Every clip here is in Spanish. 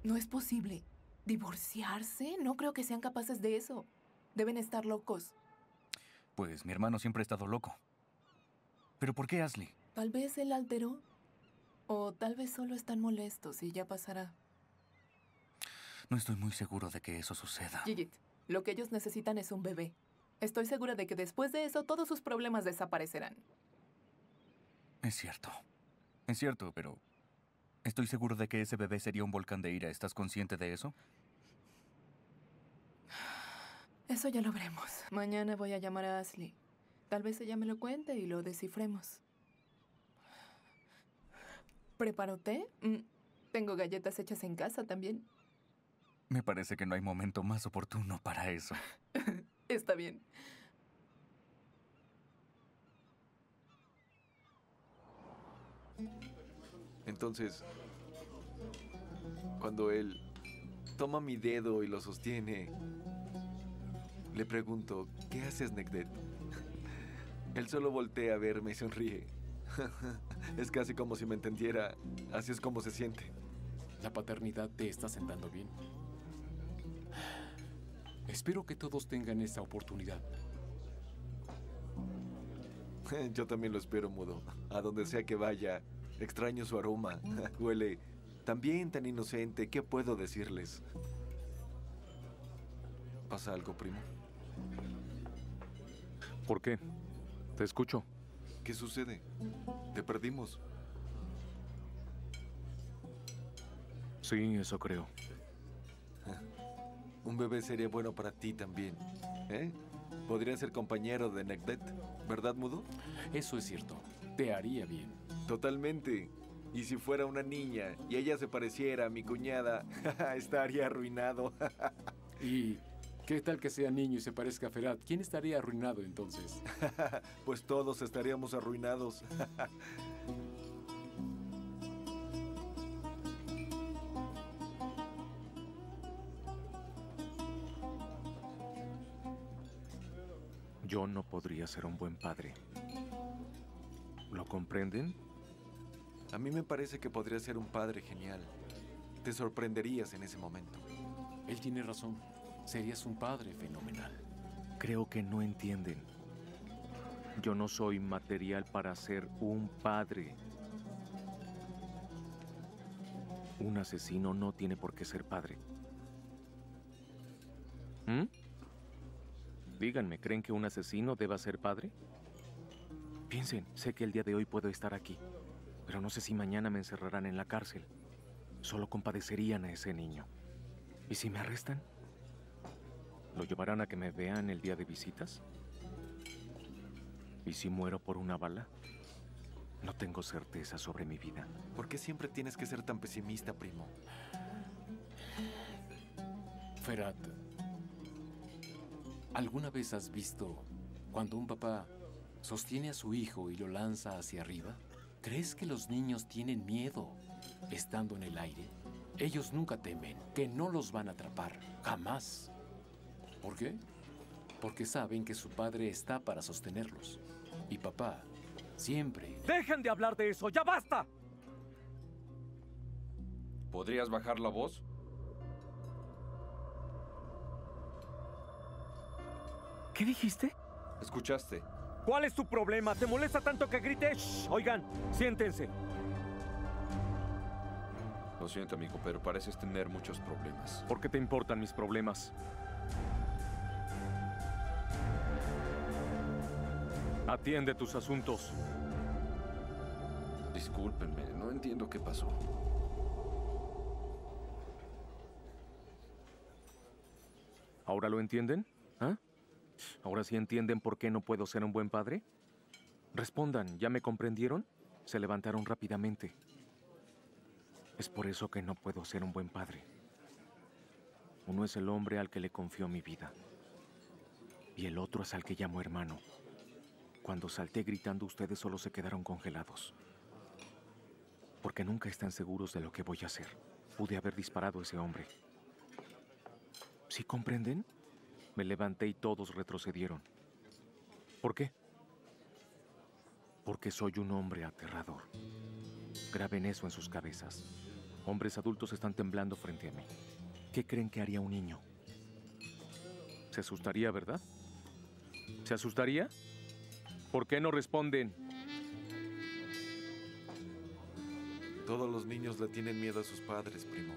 No es posible. ¿Divorciarse? No creo que sean capaces de eso. Deben estar locos. Pues mi hermano siempre ha estado loco. ¿Pero por qué Ashley? Tal vez él alteró. O tal vez solo están molestos y ya pasará. No estoy muy seguro de que eso suceda. Gigit, lo que ellos necesitan es un bebé. Estoy segura de que después de eso todos sus problemas desaparecerán. Es cierto, pero estoy seguro de que ese bebé sería un volcán de ira. ¿Estás consciente de eso? Eso ya lo veremos. Mañana voy a llamar a Ashley. Tal vez ella me lo cuente y lo descifremos. ¿Preparo té? Tengo galletas hechas en casa también. Me parece que no hay momento más oportuno para eso. Está bien. Entonces, cuando él toma mi dedo y lo sostiene, le pregunto, ¿qué haces, Necdet? Él solo voltea a verme y sonríe. Es casi como si me entendiera. Así es como se siente. La paternidad te está sentando bien. Espero que todos tengan esa oportunidad. Yo también lo espero, Mudo. A donde sea que vaya, extraño su aroma. Huele también tan inocente. ¿Qué puedo decirles? ¿Pasa algo, primo? ¿Por qué? Te escucho. ¿Qué sucede? Te perdimos. Sí, eso creo. Un bebé sería bueno para ti también, ¿eh? Podría ser compañero de Necdet, ¿verdad, Mudo? Eso es cierto. Te haría bien. Totalmente. Y si fuera una niña y ella se pareciera a mi cuñada, estaría arruinado. ¿Y qué tal que sea niño y se parezca a Ferhat? ¿Quién estaría arruinado entonces? Pues todos estaríamos arruinados. Yo no podría ser un buen padre. ¿Lo comprenden? A mí me parece que podría ser un padre genial. Te sorprenderías en ese momento. Él tiene razón. Serías un padre fenomenal. Creo que no entienden. Yo no soy material para ser un padre. Un asesino no tiene por qué ser padre. ¿Mm? Díganme, ¿creen que un asesino deba ser padre? Piensen, sé que el día de hoy puedo estar aquí, pero no sé si mañana me encerrarán en la cárcel. Solo compadecerían a ese niño. ¿Y si me arrestan? ¿Lo llevarán a que me vean el día de visitas? ¿Y si muero por una bala? No tengo certeza sobre mi vida. ¿Por qué siempre tienes que ser tan pesimista, primo? Ferhat, ¿alguna vez has visto cuando un papá sostiene a su hijo y lo lanza hacia arriba? ¿Crees que los niños tienen miedo estando en el aire? Ellos nunca temen que no los van a atrapar, jamás. ¿Por qué? Porque saben que su padre está para sostenerlos. Y papá siempre... ¡Dejen de hablar de eso! ¡Ya basta! ¿Podrías bajar la voz? ¿Qué dijiste? ¿Escuchaste? ¿Cuál es tu problema? ¿Te molesta tanto que grite? ¡Shh! Oigan, siéntense. Lo siento, amigo, pero pareces tener muchos problemas. ¿Por qué te importan mis problemas? Atiende tus asuntos. Discúlpenme, no entiendo qué pasó. ¿Ahora lo entienden? ¿Ah? ¿Ahora sí entienden por qué no puedo ser un buen padre? Respondan, ¿ya me comprendieron? Se levantaron rápidamente. Es por eso que no puedo ser un buen padre. Uno es el hombre al que le confío mi vida. Y el otro es al que llamo hermano. Cuando salté gritando, ustedes solo se quedaron congelados. Porque nunca están seguros de lo que voy a hacer. Pude haber disparado a ese hombre. ¿Sí comprenden? Me levanté y todos retrocedieron. ¿Por qué? Porque soy un hombre aterrador. Graben eso en sus cabezas. Hombres adultos están temblando frente a mí. ¿Qué creen que haría un niño? Se asustaría, ¿verdad? ¿Se asustaría? ¿Por qué no responden? Todos los niños le tienen miedo a sus padres, primo.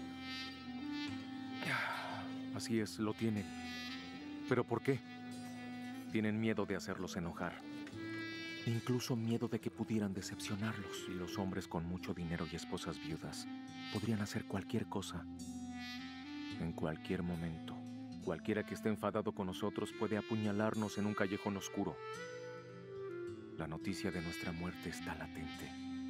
Así es, lo tienen. ¿Pero por qué? Tienen miedo de hacerlos enojar. Incluso miedo de que pudieran decepcionarlos. Y los hombres con mucho dinero y esposas viudas podrían hacer cualquier cosa. En cualquier momento. Cualquiera que esté enfadado con nosotros puede apuñalarnos en un callejón oscuro. La noticia de nuestra muerte está latente.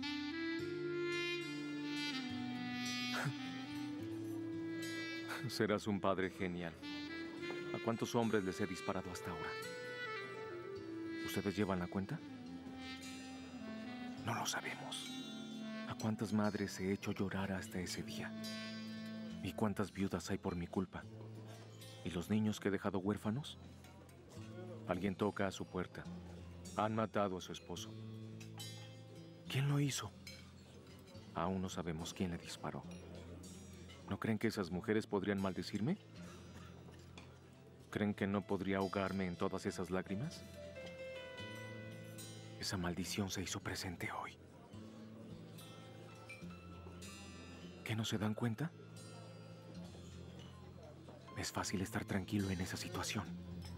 Serás un padre genial. ¿A cuántos hombres les he disparado hasta ahora? ¿Ustedes llevan la cuenta? No lo sabemos. ¿A cuántas madres he hecho llorar hasta ese día? ¿Y cuántas viudas hay por mi culpa? ¿Y los niños que he dejado huérfanos? Alguien toca a su puerta. Han matado a su esposo. ¿Quién lo hizo? Aún no sabemos quién le disparó. ¿No creen que esas mujeres podrían maldecirme? ¿Creen que no podría ahogarme en todas esas lágrimas? Esa maldición se hizo presente hoy. ¿Qué no se dan cuenta? Es fácil estar tranquilo en esa situación.